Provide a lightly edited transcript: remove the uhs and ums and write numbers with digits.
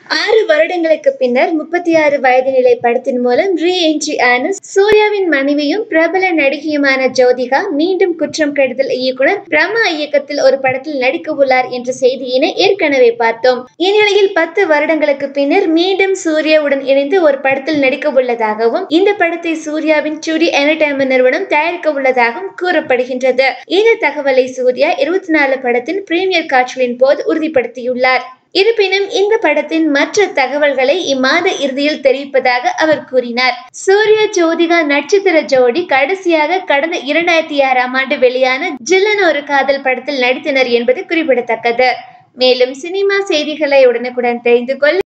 6 வருடங்களுக்கு பின்னர் 36 வயது நிலை படத்தின் மூலம் ரீஎன்ட்ரி ஆன சூர்யாவின் மனைவியும் பிரபல நடிகையுமான ஜோதிகா மீண்டும் குற்றம் கெடுதல் இயக்குனர் பிரம்மா இயக்கத்தில் ஒரு படத்தில் நடிக்க உள்ளார் என்ற செய்தியினை ஏற்கனவே பார்த்தோம். இந்நிலையில் 10 வருடங்களுக்கு பின்னர் மீண்டும் சூர்யாவுடன் இணைந்து ஒரு படத்தில் நடிக்க உள்ளதாகவும் இந்த படத்தை சூர்யாவின் டுடி என்டர்டைன்மெண்ட் நிறுவனம் தயாரிக்க உள்ளதாகவும் கூறப்படுகின்றது. இந்த தகவலை சூர்யா 24 படத்தின் பிரீமியர் காட்சிகளின் போது உறுதிப்படுத்தியுள்ளார். இருப்பினும் இந்த படத்தின் மற்ற தகவல்களை இம்மாத இறுதியில் தெரிவிப்பதாக அவர் கூறினார். சூர்யா ஜோதிகா நட்சத்திர ஜோடி கடைசியாக கடந்த 2006ஆம் ஆண்டு வெளியான ஜில்லுனு ஒரு காதல் படத்தில் நடித்தனர் என்பது குறிப்பிடத்தக்கது. மேலும் சினிமா செய்திகளை உடனுக்குடன் தெரிந்து கொள்ள